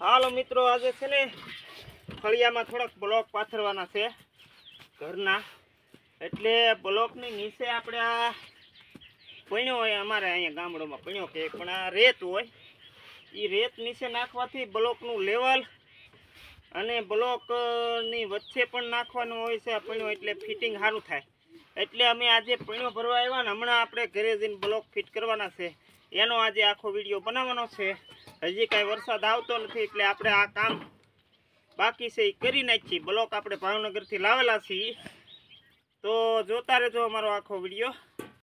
હાલો મિત્રો, આજે છે ને ફળિયામાં થોડાક બ્લોક પાથરવાના છે ઘરના. એટલે બ્લોકની નીચે આપણે આ પણ્યો હોય, અમારે અહીંયા ગામડામાં પણ્યો કે પણ આ રેત હોય, એ રેત નીચે નાખવાથી બ્લોકનું લેવલ અને બ્લોકની વચ્ચે પણ નાખવાનું હોય છે આ પણ્યો, એટલે ફિટિંગ સારું થાય. એટલે અમે આજે પણ્યો ભરવા આવ્યા ને હમણાં આપણે ઘરે જઈને બ્લોક ફિટ કરવાના છે, એનો આજે આખો વિડીયો બનાવવાનો છે. હજી કાંઈ વરસાદ આવતો નથી એટલે આપણે આ કામ બાકી છે એ કરી નાખીએ. બ્લોક આપણે ભાવનગરથી લાવેલા છીએ, તો જોતા રહેજો અમારો આખો વિડીયો.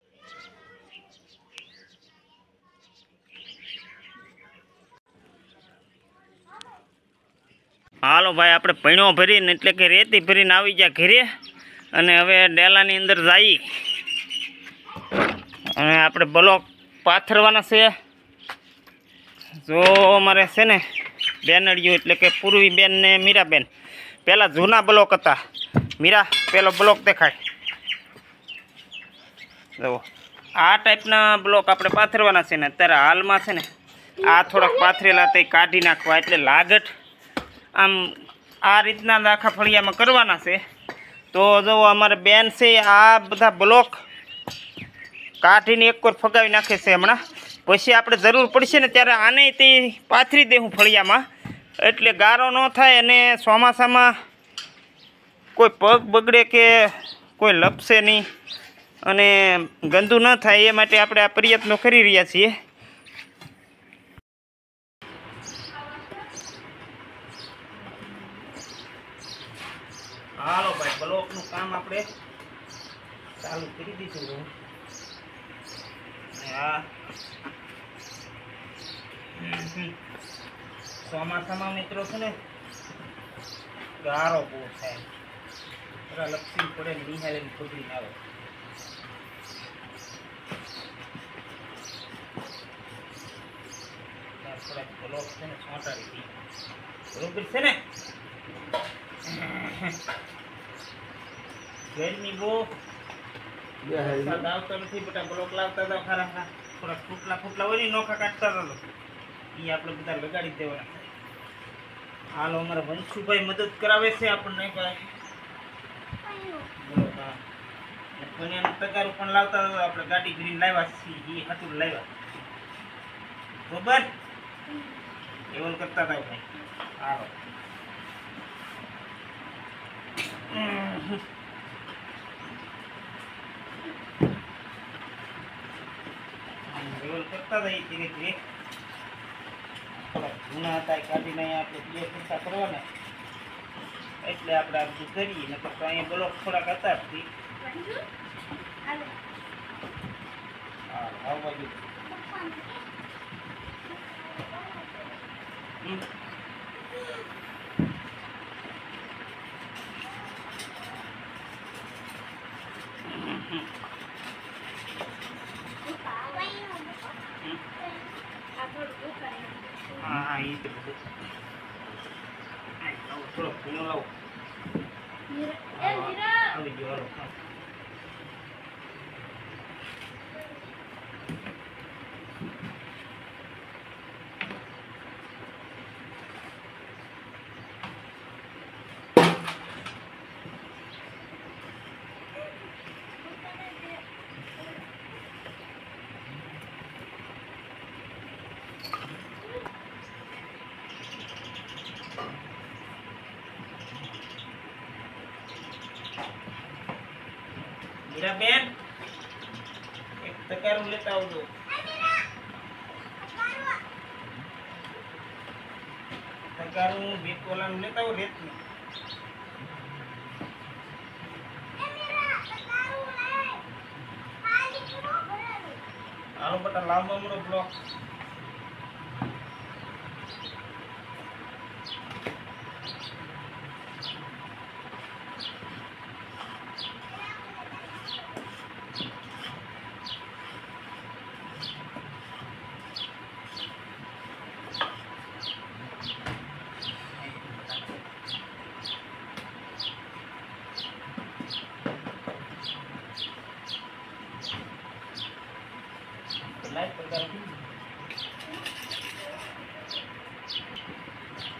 હાલો ભાઈ, આપણે પણ્યો ભરીને એટલે કે રેતી ભરીને આવી ગયા ઘરે, અને હવે ડેલાની અંદર જઈએ અને આપણે બ્લોક પાથરવાના છે. જો અમારે છે ને બેનડીઓ એટલે કે પૂર્વીબેન ને મીરાબેન, પહેલાં જૂના બ્લોક હતા. મીરા, પેલો બ્લોક દેખાય. જુઓ, આ ટાઈપના બ્લોક આપણે પાથરવાના છે ને અત્યારે હાલમાં છે ને આ થોડાક પાથરેલા તે કાઢી નાખવા, એટલે લાગટ આમ આ રીતના આખા ફળિયામાં કરવાના છે. તો જો અમારે બેન છે આ બધા બ્લોક કાઢીને એક વાર ફગાવી નાખે છે હમણાં. પછી આપણે જરૂર પડશે ને ત્યારે આને તે પાથરી દેવું ફળિયામાં, એટલે ગારો ન થાય અને ચોમાસામાં કોઈ પગ બગડે કે કોઈ લપસે નહીં અને ગંદુ ન થાય, એ માટે આપણે આ પ્રયત્નો કરી રહ્યા છીએ. હાલો ભાઈ, બ્લોકનું કામ આપણે ચાલુ કરી દીધું. હા, ચોમાસામાં મિત્રો છે ને ગારો બહુ થાય, બધા લપસી પડે ને નિહાળીને ખુદરીને આવે. થોડાક બ્લોક છે ને છોટાડી દી બરોબર છે ને. ગરમી બહુ, વરસાદ આવતો નથી, બધા બ્લોક લાવતા હતા ખરા, થોડાક ફૂટલા હોય ને નોખા કાઢતા હતા, એ આપણે બધા લગાડી દેવાના. હાલો, અમારા વંશુભાઈ મદદ કરાવે છે આપણને. તગારું પણ લાવતા હતા, આપણે ગાડી ગ્રીન લાવ્યા છીએ, એ હાટું લાવ્યા બરોબર, એવું કરતા હતા ભાઈ. હાલો, કરતા હતા એ ધીરે ધીરે. જૂના હતા એ કાઢીને અહીંયા આપણે બે ખર્ચા કરવાના, એટલે આપણે આ બધું કરીએ. ને તો અહીંયા બ્લોક થોડાક હતા જ. હા, આવવા દઉં. હા, એ તો બધું થોડોક ઘણો લાવો. આવી ગયો, હાલો. મીરાબેન, એક તગારું લેતા આવજો. તગારું ભીટકોલાનું લેતા આવો, રેતનું. હાલો બટા, લાંબો મોટો બ્લોક. લાઈટ પર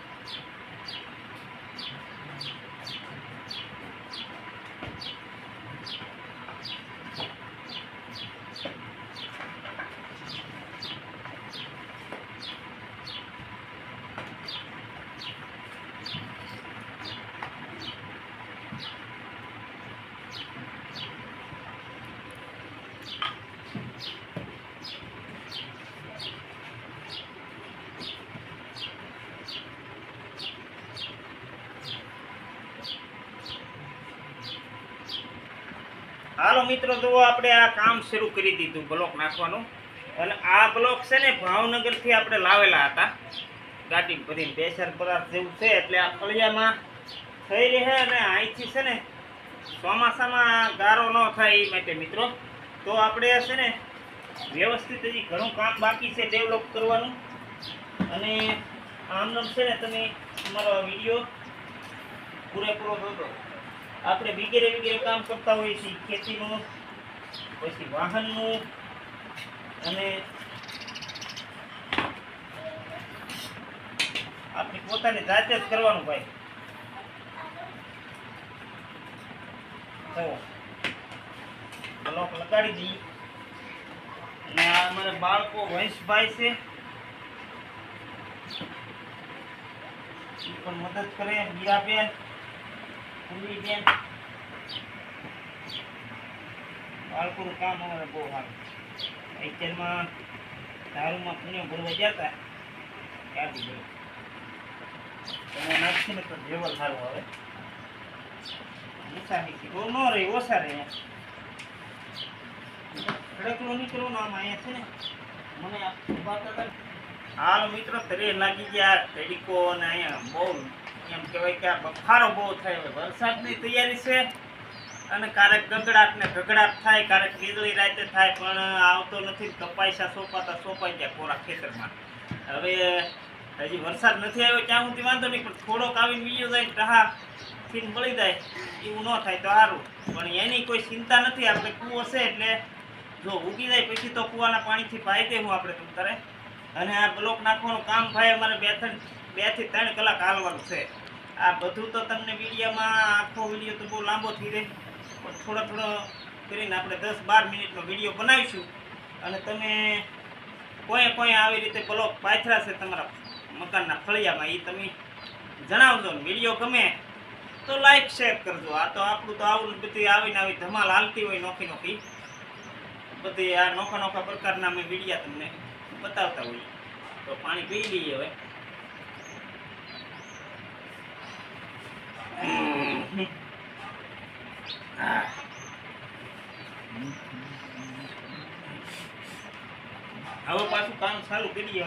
હાલો મિત્રો, જુઓ આપણે આ કામ શરૂ કરી દીધું બ્લોક નાખવાનું. અને આ બ્લોક છે ને ભાવનગરથી આપણે લાવેલા હતા ગાડી ભરીને 2-4 જેવું છે. એટલે આ ફળિયામાં થઈ રહે અને અહીંથી છે ને ચોમાસામાં ગારો ન થાય એ માટે મિત્રો. તો આપણે છે ને વ્યવસ્થિત હજી ઘણું કામ બાકી છે ડેવલપ કરવાનું. અને આમનામ છે ને તમે અમારો વિડીયો પૂરેપૂરો જોજો. આપણે વગેરે કામ કરતા હોઈએ છીએ, ખેતીનું, પછી વાહનનું, અને આપણી પોતાની જાતે જ કરવાનું ભાઈ. બ્લોક લગાડી દઈએ. અને આ અમારા બાળકો વંશભાઈ છે, એ પણ મદદ કરે. મીરાબેન, બેન, બાળકોનું કામ અમારે બહુ સારું. અત્યારમાં દારૂમાં પુણ્ય ભરવા ગયા હતા ત્યારથી ગયો તમે નાખીને તો જેવલ સારું આવે. મુસાફરી બહુ ન રહી, ઓછા રહે. ખડકલો નીકળો ને આમાં અહીંયા છે ને મને હાલ મિત્રો તરે લાગી ગયા તરીકો. અને અહીંયા બહુ એમ કહેવાય કે આ બફારો બહુ થાય. હવે વરસાદની તૈયારી છે અને ક્યારેક ગગડાટ ને ગગડાટ થાય, ક્યારેક વીજળી રાતે થાય, પણ આવતો નથી. કપાઈસા સોપાઈ ગયા કોરા ખેતરમાં. હવે હજી વરસાદ નથી આવ્યો ત્યાં સુધી વાંધો નહીં, પણ થોડોક આવીને બીજો જાય ટહા થી મળી જાય એવું ન થાય તો સારું. પણ એની કોઈ ચિંતા નથી. આપણે કૂવો છે એટલે જો ઉગી જાય પછી તો કૂવાના પાણીથી પાઈ દેવું આપણે તમતારે. અને આ બ્લોક નાખવાનું કામ ભાઈ અમારે 2 થી 3 કલાક હાલવાનું છે. આ બધું તો તમને વિડીયોમાં આખો વિડીયો તો બહુ લાંબો થઈ જાય, પણ થોડો કરીને આપણે 10-12 મિનિટનો વિડીયો બનાવીશું. અને તમે કોઈ આવી રીતે બ્લોક પાથરા છે તમારા મકાનના ફળિયામાં, એ તમે જણાવજો. ને વિડીયો ગમે તો લાઈક શેર કરજો. આ તો આપણું તો આવું બધી આવી ધમાલ હાલતી હોય નોખી બધી. આ નોખા પ્રકારના અમે વિડીયા તમને બતાવતા હોઈએ. તો પાણી પી લઈએ હવે. હવે પાછું કામ ચાલુ કરીએ.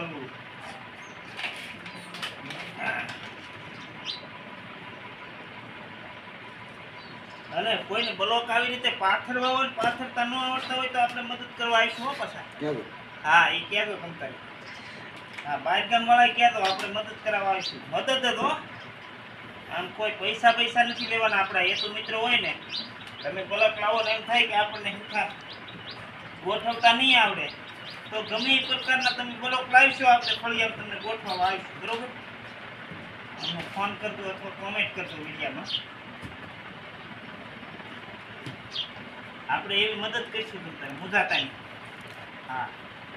અને કોઈને બ્લોક આવી રીતે પાથરવા હોય, પાથરતા ન આવડતા હોય તો આપણે મદદ કરવા આવીશું. હો પાછા હા એ કહેજો તમતારે. હા બારગામ વાળા કહેતો આપણે મદદ કરવા આવીશું. મદદ જ હો, આમ કોઈ પૈસા નથી લેવાના. આપણા એ તો મિત્રો હોય ને, તમે બ્લોક લાવો ને એમ થાય કે આપણને હિંખા ગોઠવતા નહીં આવડે તો ગમે એ પ્રકારના તમે બ્લોક લાવીશો આપણે ફળિયામાં તમને ગોઠવવા આવીશું. બરોબર? અમને ફોન કરજો અથવા કોમેન્ટ કરજો વિડીયામાં. આપણે એવી મદદ કરીશું તમને, મુજાતા નહીં. હા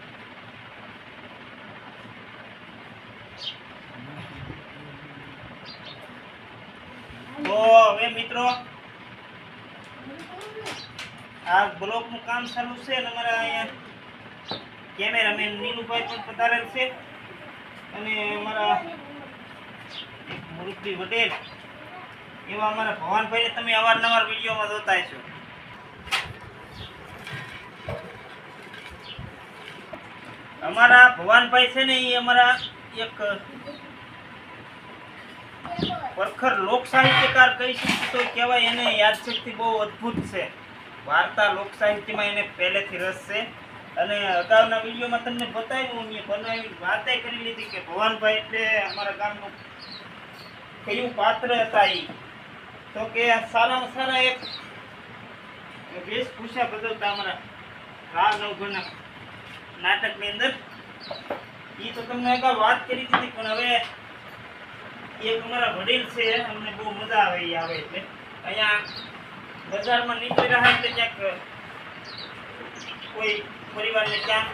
તો હવે મિત્રો આ બ્લોકનું કામ ચાલુ છે. અને અમારા અહીંયા કેમેરામેન નીલુભાઈ પણ પધારેલ છે. અને અમારા મુરુખભાઈ વડેલ એવા અમારા ભવાનભાઈને તમે અવારનવાર વિડીયોમાં જોતા હશો. અમારા ભવાનભાઈ છે ને એ અમારા એક પરખર લોક સાહિત્યકાર કહી શકીએ તો કહેવાય. એને યાદશક્તિ બહુ અદ્ભુત છે. વાર્તા લોક સાહિત્યમાં એને પહેલેથી રસ છે. અને અગાઉના વિડીયોમાં તમને બતાવ્યું, મેં બનાવી વાતે કરી લીધી કે ભવાનભાઈ એટલે અમારા ગામનું કયું પાત્ર હતા. એ તો કે સારામાં સારા એક વેશભૂષા બદલતા અમારા રાહ નવઘના નાટકની અંદર. એ તો તમને અગાઉ વાત કરી દીધી, પણ હવે એક અમારા વડીલ છે, અમને બહુ મજા આવે એ આવે એટલે. અહીંયા બજારમાં નીકળી રહ્યા એટલે ક્યાંક કોઈ પરિવારને ક્યાં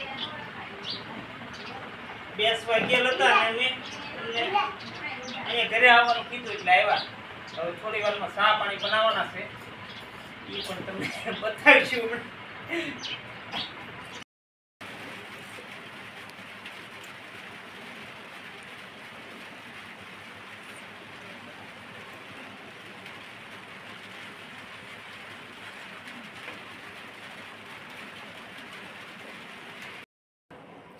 બેસવા ગયેલ હતા અને અહીંયા ઘરે આવવાનું કીધું એટલે આવ્યા. હવે થોડી વારમાં ચા પાણી બનાવવાના છે, એ પણ તમને બતાવીશું.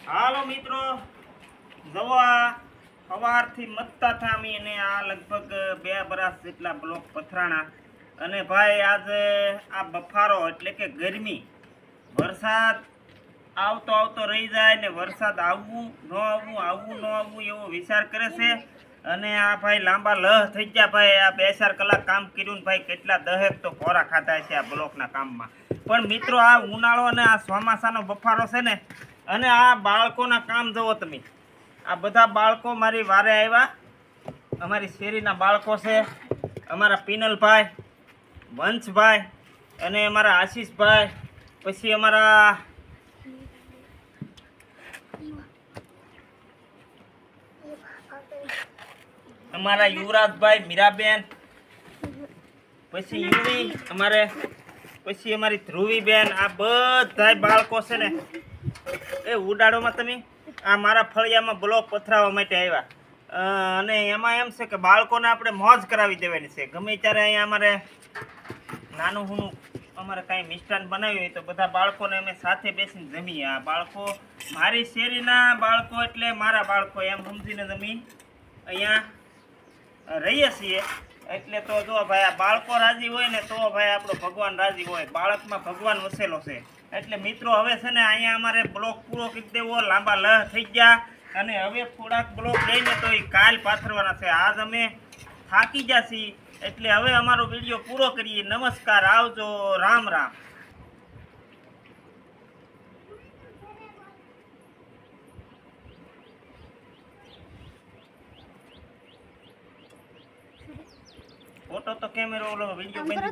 હાલો મિત્રો, જવા સવારથી મતતા થામી અને આ લગભગ 2 બરાસ જેટલા બ્લોક પથરાણા. અને ભાઈ આજે આ બફારો એટલે કે ગરમી, વરસાદ આવતો આવતો રહી જાય ને વરસાદ આવવું ન આવવું આવવું ન આવવું એવો વિચાર કરે છે. અને આ ભાઈ લાંબા લહ થઈ ગયા ભાઈ. આ 2-4 કલાક કામ કર્યું ને ભાઈ કેટલા દહેક તો ખોરા ખાધા છે આ બ્લોકના કામમાં. પણ મિત્રો આ ઉનાળો અને આ ચોમાસાનો બફારો છે ને, અને આ બાળકોના કામ જુઓ તમે. આ બધા બાળકો મારી વારે આવ્યા. અમારી શેરીના બાળકો છે, અમારા પિનલભાઈ, વંશભાઈ અને અમારા આશીષભાઈ, પછી અમારા યુવરાજભાઈ, મીરાબેન, પછી યુવી, પછી અમારી ધ્રુવીબેન. આ બધા બાળકો છે ને એ ઉડાડોમાં તમે આ મારા ફળિયામાં બ્લોક પથરાવવા માટે આવ્યા. અને એમાં એમ છે કે બાળકોને આપણે મોજ કરાવી દેવાની છે. ગમે ત્યારે અહીંયા અમારે નાનું હુનું અમારે કાંઈ મિષ્ટાન બનાવ્યું હોય તો બધા બાળકોને અમે સાથે બેસીને જમીએ. આ બાળકો મારી શેરીના બાળકો એટલે મારા બાળકો એમ સમજીને જમી અહીંયા રહીએ છીએ. એટલે તો જો ભાઈ આ બાળકો રાજી હોય ને તો ભાઈ આપણો ભગવાન રાજી હોય. બાળકમાં ભગવાન વસેલો છે. એટલે મિત્રો હવે છે ને અહીંયા અમારે બ્લોક પૂરો કરી દેવો. લાંબા લહ થઈ ગયા અને હવે થોડાક બ્લોક લઈને તો એ કાલ પાથરવાના છે. આજ અમે થાકી ગયા છીએ એટલે હવે અમારો વિડીયો પૂરો કરીએ. નમસ્કાર, આવજો, રામ રામ. ફોટો તો કેમેરો ઓલો વિડીયો